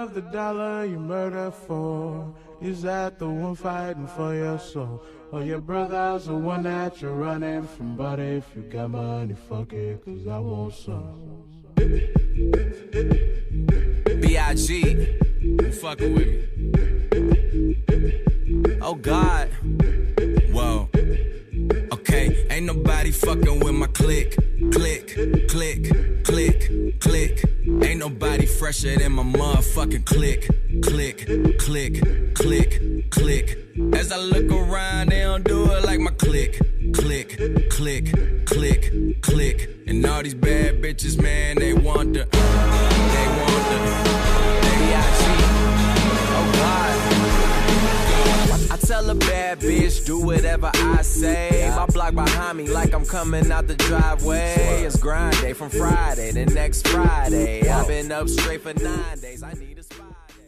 of the dollar you murder for? Is that the one fighting for your soul? Or your brother's the one that you're running from? But if you got money, fuck it, cause I want some. B.I.G. fucking with me. Oh God. Whoa. Okay, ain't nobody fucking with my click, click, click, click, click. Ain't nobody fresher than my motherfucking click, click, click, click, click. As I look around, they don't do it like my click, click, click, click, click. And all these bad bitches, man, they want the, oh God. I tell a bad bitch, do whatever I say. My block behind me like I'm coming out the driveway. It's grind day from Friday to next Friday. I've been up straight for 9 days. I need a spot.